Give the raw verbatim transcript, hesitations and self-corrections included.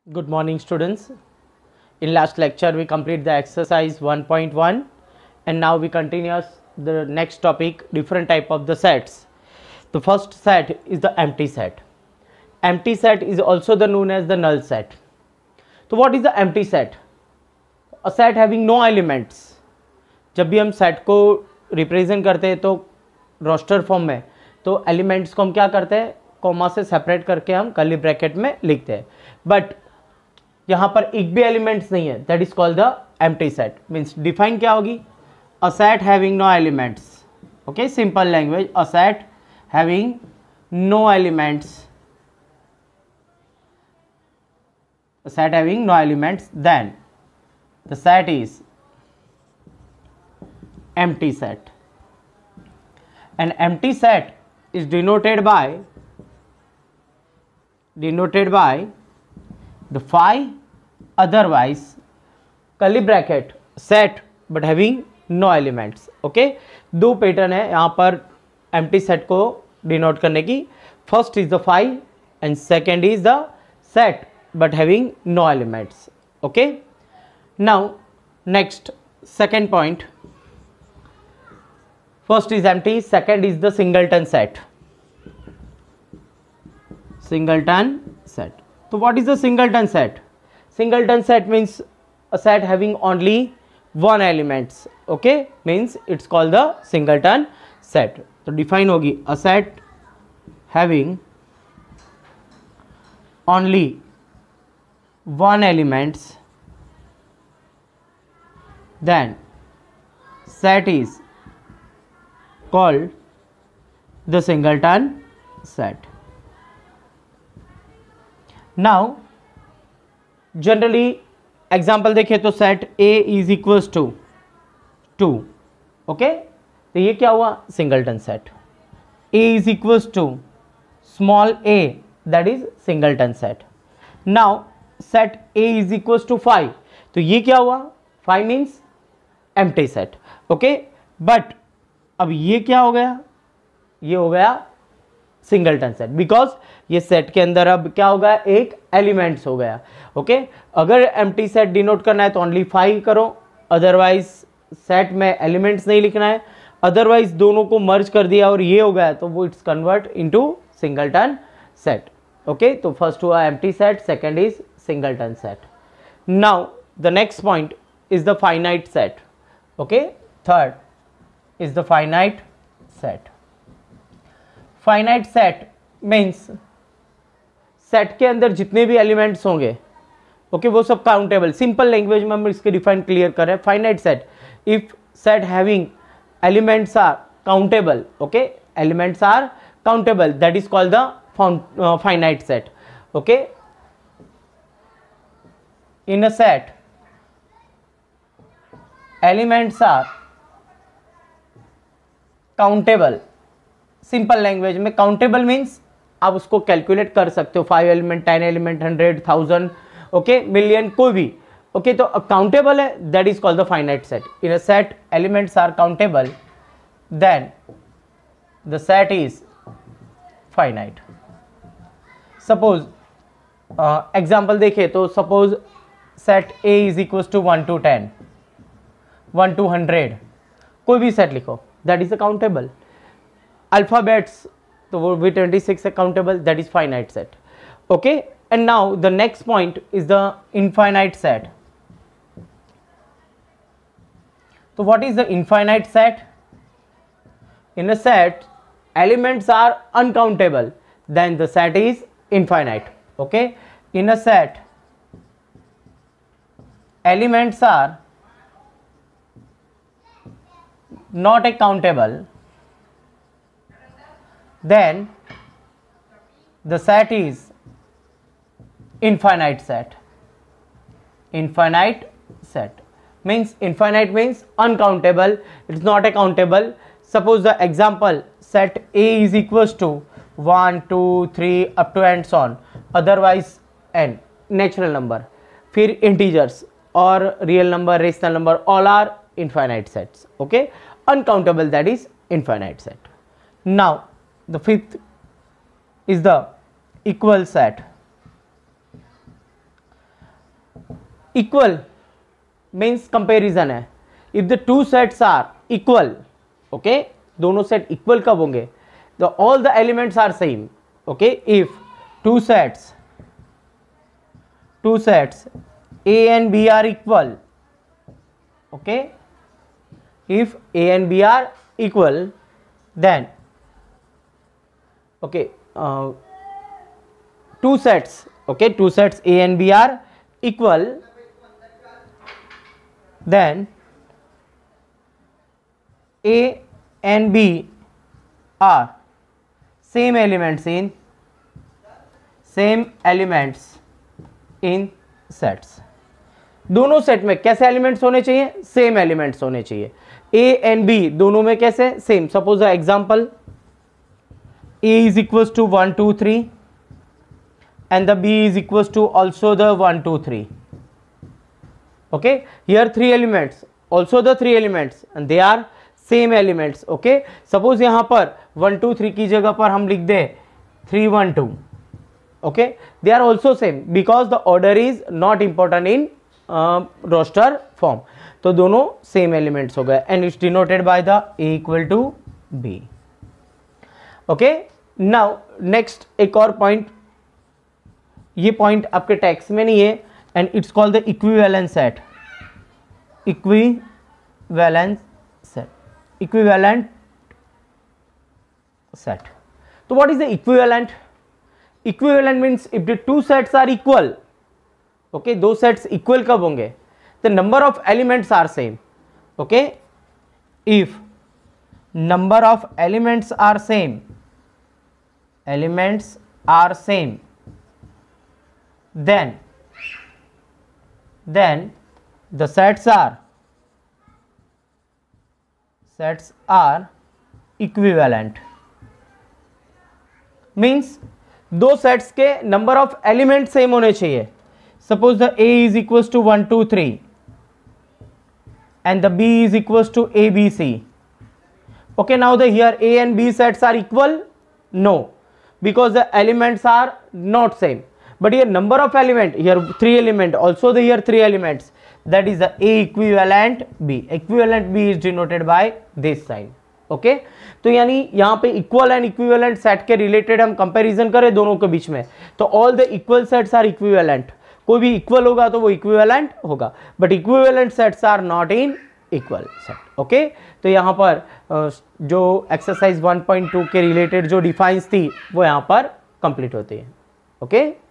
Good morning, students. In last lecture we complete the exercise one point one and now we continue the next topic, different type of the sets. The first set is the empty set. Empty set is also the known as the null set. So what is the empty set? A set having no elements. जब भी हम set को represent करते हैं तो roster form में, तो elements को हम क्या करते हैं, कॉमा से सेपरेट करके हम कर्ली ब्रैकेट में लिखते हैं. बट यहाँ पर एक भी एलिमेंट्स नहीं है, that is called the empty set. Means define क्या होगी, a set having no elements. Okay, simple language, a set having no elements, a set having no elements, then the set is empty set. An empty set is denoted by denoted by the phi, otherwise curly bracket set but having no elements. Okay, दो pattern है यहाँ पर empty set को denote करने की. First is the phi and second is the set but having no elements. Okay, now next second point, first is empty, second is the singleton set. Singleton set. So what is the singleton set? Singleton set means a set having only one elements. Okay, means it's called the singleton set. तो define होगी a set having only one elements, then set is called the singleton set. Now generally example देखें तो set A is equals to two. Okay, तो ये क्या हुआ, singleton set. A is equals to small a, that is singleton set. Now set A is equals to five, तो ये क्या हुआ, five means empty set. Okay, but अब ये क्या हो गया, ये हो गया सिंगलटन सेट, बिकॉज ये सेट के अंदर अब क्या हो गया, एक एलिमेंट्स हो गया. Okay okay? अगर एम्प्टी सेट डिनोट करना है तो ओनली फाइव करो, अदरवाइज सेट में एलिमेंट्स नहीं लिखना है. अदरवाइज दोनों को मर्ज कर दिया और ये हो गया तो वो it's convert into singleton set. Okay, तो फर्स्ट हुआ empty set, second is singleton set. Now the next point is the finite set. Okay, third is the finite set. Finite set means set के अंदर जितने भी elements होंगे, okay okay, वो सब countable. Simple language में हम इसके डिफाइन क्लियर करें. Finite set, if set having elements are countable, okay, elements are countable, that is called the finite set. Okay, in a set elements are countable. Simple language में countable means आप उसको calculate कर सकते हो, five element, ten element, hundred, thousand, okay, million, कोई भी. Okay okay, तो countable है, that is called the finite set. In a set elements are countable, then the set is finite. Suppose example देखें तो suppose set A is equal to one two ten, one two hundred, कोई भी set लिखो, that is a countable. Alphabets तो वो भी twenty six है, countable, that is finite set. Okay, and now the next point is the infinite set. तो what is the infinite set? In a set elements are uncountable, then the set is infinite. Okay, in a set elements are not a countable, then the set is infinite set. Infinite set means, infinite means uncountable, it's not a countable. Suppose the example set A is equals to one, two, three up to and so on, otherwise n natural number, फिर integers और real number, rational number, all are infinite sets. Okay, uncountable, that is infinite set. Now the fifth is the equal set. Equal means comparison है. If the two sets are equal, okay, दोनों set equal कब होंगे? The all the elements are same. Okay, if two sets two sets A and B are equal. Okay, if A and B are equal, then okay, uh, two sets, okay, two sets A and B are equal, then A and B are same elements in same elements in sets. दोनों set में कैसे elements होने चाहिए? Same elements होने चाहिए. A and B दोनों में कैसे? Same. Suppose example, A is equals to one two three and the B is equals to also the one two three. Okay, here three elements, also the three elements, and they are same elements. Okay, suppose यहां पर one two three की जगह पर हम लिख दे three one two. Okay, they are also same because the order is not important in roster form. तो दोनों सेम एलिमेंट्स हो गए and it's denoted by the A equal to B. Okay, now next एक और point, ये point आपके text में नहीं है and it's called the equivalent set. Equivalent set, equivalent set. तो what is the equivalent? Equivalent means if the two sets are equal. Okay, दो sets equal कब होंगे? The number of elements are same. Okay, if number of elements are same, elements are same, then then the sets are sets are equivalent. means दो sets के number of element same होने चाहिए. Suppose the A is equals to one two three and the B is equals to A B C. okay, now the here A and B sets are equal? No, because the elements are not same. But here number of element, here three element, also the here three elements, that is the A equivalent B. Equivalent B is denoted by this sign. Okay, तो यानी यहाँ पे equal and equivalent set के related हम comparison करें दोनों के बीच में, तो all the equal sets are equivalent. कोई भी इक्वल होगा तो वो इक्विवेलेंट होगा, but equivalent sets are not in equal set. Okay, तो यहाँ पर जो एक्सरसाइज वन पॉइंट टू के रिलेटेड जो डिफाइंस थी वो यहाँ पर कंप्लीट होती है. Okay okay?